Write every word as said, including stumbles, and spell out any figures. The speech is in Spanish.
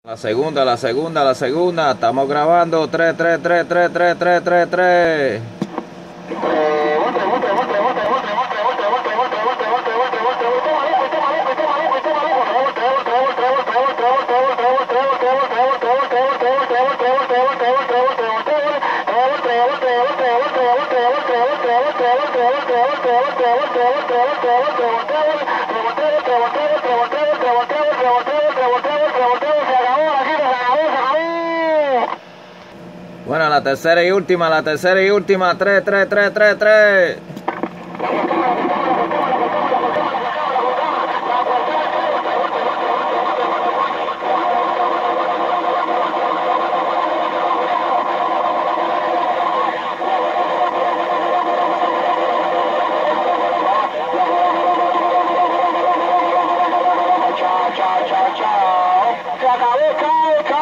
La segunda, la segunda, la segunda. Estamos grabando. tres, tres, tres, tres, tres, tres, tres, tres. Bueno, la tercera y última, la tercera y última. tres, tres, tres, tres, tres. Chao, chao, chao. Se acabó, chao, chao.